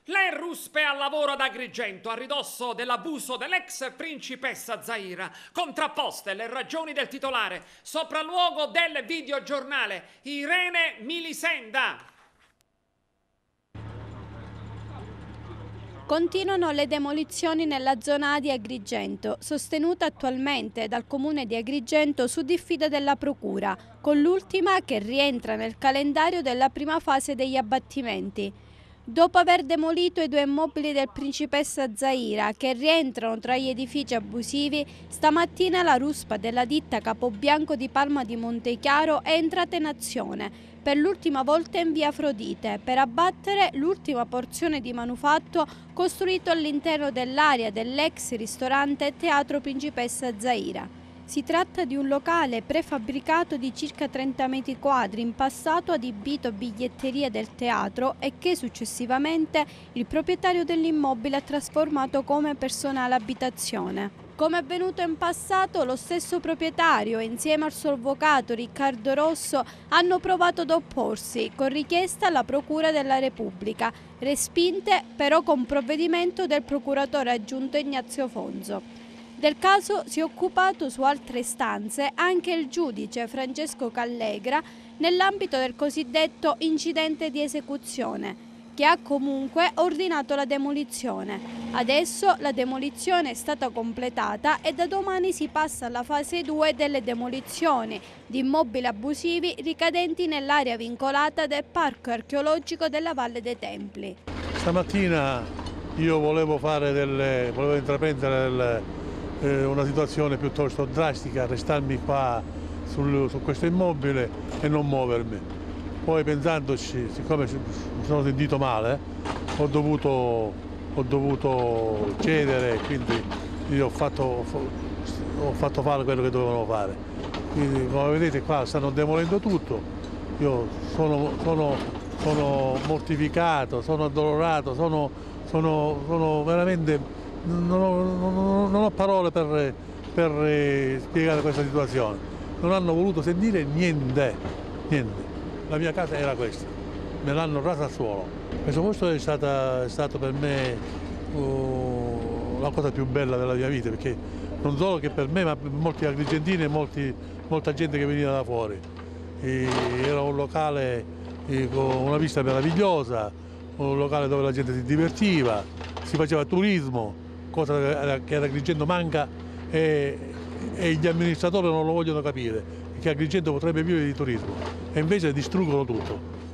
Le ruspe al lavoro ad Agrigento a ridosso dell'abuso dell'ex principessa Zaira, contrapposte le ragioni del titolare, sopralluogo del videogiornale Irene Milisenda. Continuano le demolizioni nella zona A di Agrigento, sostenuta attualmente dal comune di Agrigento su diffida della procura, con l'ultima che rientra nel calendario della prima fase degli abbattimenti. Dopo aver demolito i due immobili del principessa Zaira, che rientrano tra gli edifici abusivi, stamattina la ruspa della ditta Capobianco di Palma di Montechiaro è entrata in azione, per l'ultima volta in via Afrodite, per abbattere l'ultima porzione di manufatto costruito all'interno dell'area dell'ex ristorante Teatro Principessa Zaira. Si tratta di un locale prefabbricato di circa 30 metri quadri, in passato adibito a biglietteria del teatro e che successivamente il proprietario dell'immobile ha trasformato come personale abitazione. Come avvenuto in passato, lo stesso proprietario, insieme al suo avvocato Riccardo Rosso, hanno provato ad opporsi con richiesta alla Procura della Repubblica, respinte però con provvedimento del procuratore aggiunto Ignazio Fonzo. Del caso si è occupato su altre istanze anche il giudice Francesco Callegra nell'ambito del cosiddetto incidente di esecuzione, che ha comunque ordinato la demolizione. Adesso la demolizione è stata completata e da domani si passa alla fase 2 delle demolizioni di immobili abusivi ricadenti nell'area vincolata del Parco Archeologico della Valle dei Templi. Stamattina io volevo intraprendere una situazione piuttosto drastica, restarmi qua su questo immobile e non muovermi. Poi pensandoci, siccome mi sono sentito male, ho dovuto cedere, quindi io ho fatto fare quello che dovevano fare. Quindi, come vedete qua stanno demolendo tutto, io sono mortificato, sono addolorato, sono veramente... Non ho parole per spiegare questa situazione. Non hanno voluto sentire niente. La mia casa era questa, me l'hanno rasa al suolo. Questo posto è stato per me la cosa più bella della mia vita, perché non solo che per me, ma per molti agrigentini e molta gente che veniva da fuori. Era un locale con una vista meravigliosa, un locale dove la gente si divertiva, si faceva turismo, cosa che ad Agrigento manca e gli amministratori non lo vogliono capire, che Agrigento potrebbe vivere di turismo e invece distruggono tutto.